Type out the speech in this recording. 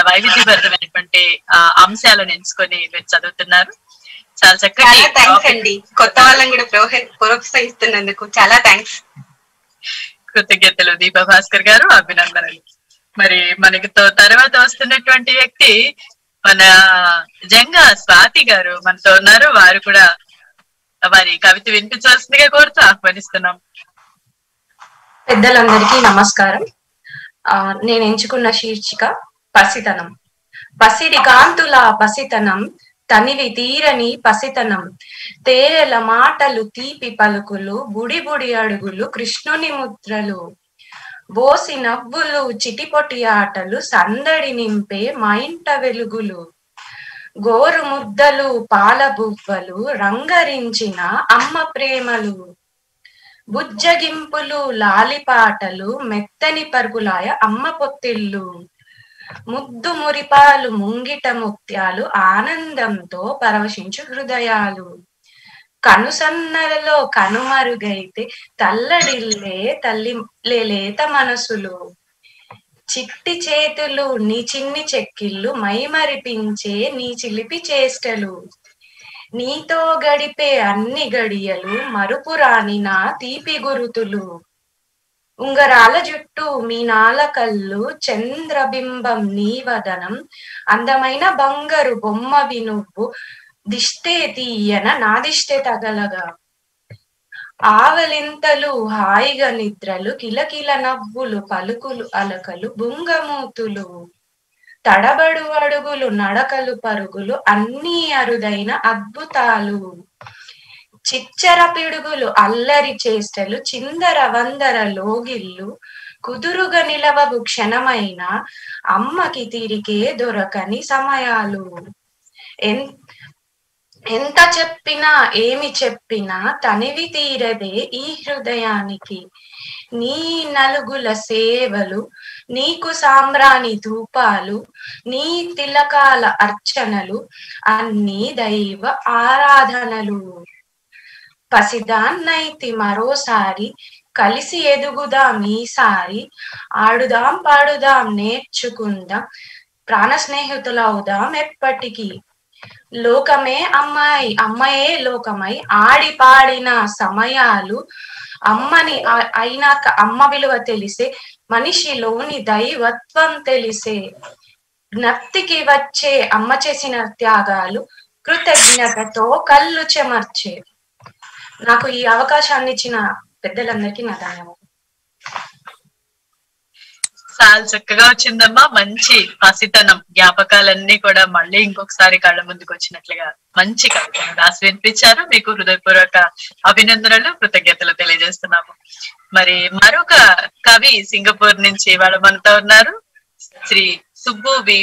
చాలా వైవిధ్యభరితమైనటువంటి అంశాలను ఎంచుకొని మీరు చదువుతున్నారు. చాలా చక్కగా. చాలా థ్యాంక్స్ అండి, కొత్త వాళ్ళని కూడా ప్రోత్సహిస్తున్నందుకు చాలా థ్యాంక్స్. కృతజ్ఞతలు దీపా భాస్కర్ గారు, అభినందనలు. మరి మనకి తర్వాత వస్తున్నటువంటి వ్యక్తి మన జంగా స్వాతి గారు మనతో ఉన్నారు. వారు కూడా వారి కవిత వినిపించాల్సిందిగా కోరుతూ ఆహ్వానిస్తున్నాం. పెద్దలందరికీ నమస్కారం. నేను ఎంచుకున్న శీర్షిక పసితనం. పసిడి కాంతుల పసితనం, తనివి తీరని పసితనం, తేరెల మాటలు తీపి పలుకులు, బుడి బుడి అడుగులు కృష్ణుని ముద్రలు, బోసి నవ్వులు చిటిపొటి ఆటలు, సందడి నింపే మా ఇంట వెలుగులు, గోరు ముద్దలు పాల బువ్వలు, రంగరించిన అమ్మ ప్రేమలు, బుజ్జగింపులు లాలిపాటలు, మెత్తని పరుగులాయ అమ్మ పొత్తిళ్ళు, ముద్దు మురిపాలు ముంగిట ముత్యాలు, ఆనందంతో పరవశించు హృదయాలు, కనుసన్నలలో కనుమరుగైతే తల్లడిల్లే తల్లి లేత మనసులు, చిట్టి చేతులు నీ చిన్ని చెక్కిళ్ళు, మైమరిపించే నీ చిలిపి చేష్టలు, నీతో గడిపే అన్ని గడియలు మరుపురాని నా తీపి గురుతులు, ఉంగరాల జుట్టు మీనాల కళ్ళు, చంద్రబింబం నీ వదనం, అందమైన బంగారు బొమ్మవి నువ్వు, దిష్టే తీయన నా దిష్టే తగలగా, ఆవలింతలు హాయిగా నిద్రలు, కిలకిల నవ్వులు పలుకులు అలకలు, బుంగమూతులు, తడబడు అడుగులు నడకలు పరుగులు, అన్నీ అరుదైన అద్భుతాలు, చిచ్చర పిడుగులు అల్లరి చేష్టలు, చిందర వందర లోగిళ్ళు, కుదురుగా నిలవవు క్షణమైన అమ్మకి తిరిగే దొరకని సమయాలు, ఎంత చెప్పినా ఏమి చెప్పినా తనివి తీరదే ఈ హృదయానికి, నీ నలుగుల సేవలు నీకు సాంబ్రాణి ధూపాలు, నీ తిలకాల అర్చనలు అన్నీ దైవ ఆరాధనలు, పసిదాన్నైతి మరోసారి కలిసి ఎదుగుదాం ఈసారి, ఆడుదాం పాడుదాం నేర్చుకుందాం ప్రాణ స్నేహితులవుదాం ఎప్పటికీ, లోకమే అమ్మాయి అమ్మాయే లోకమై ఆడి పాడిన సమయాలు, అమ్మని అయినాక అమ్మ విలువ తెలిసే మనిషిలోని దైవత్వం తెలిసే, జ్ఞప్తికి వచ్చే అమ్మ చేసిన త్యాగాలు కృతజ్ఞతతో కళ్ళు చెమర్చే. నాకు ఈ అవకాశాన్ని ఇచ్చిన పెద్దలందరికీ నా ధన్యవాదాలు. చాలా చక్కగా వచ్చిందమ్మా. మంచి పసితనం జ్ఞాపకాలన్నీ కూడా మళ్ళీ ఇంకొకసారి కళ్ళ ముందుకు వచ్చినట్లుగా మంచి కవితను రాసి వినిపించారు. మీకు హృదయపూర్వక అభినందనలు, కృతజ్ఞతలు తెలియజేస్తున్నాము. మరి మరొక కవి సింగపూర్ నుంచి వాళ్ళ మనతో ఉన్నారు, శ్రీ సుబ్బు వి